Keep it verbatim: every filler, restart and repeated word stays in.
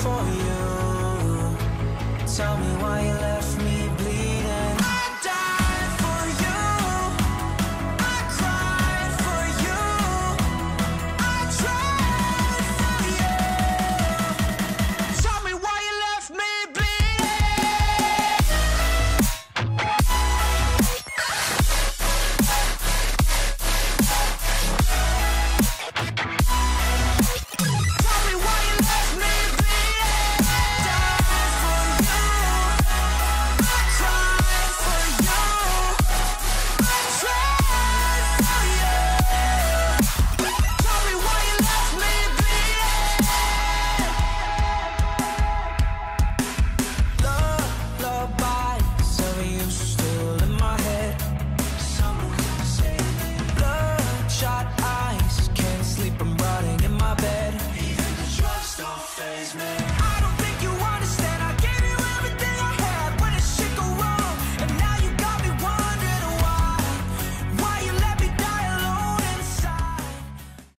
for you. Tell me why you left me bleeding. I died for you, I cried for you, I tried for you. Tell me why you left me bleeding. Tell me why you left me bleeding. Died for you, I cried for you, I tried for you. Tell me why you left me bleeding. Lullaby, seven you still in my head. Bloodshot eyes, can't sleep, I'm rotting in my bed. Even the drugs don't faze me.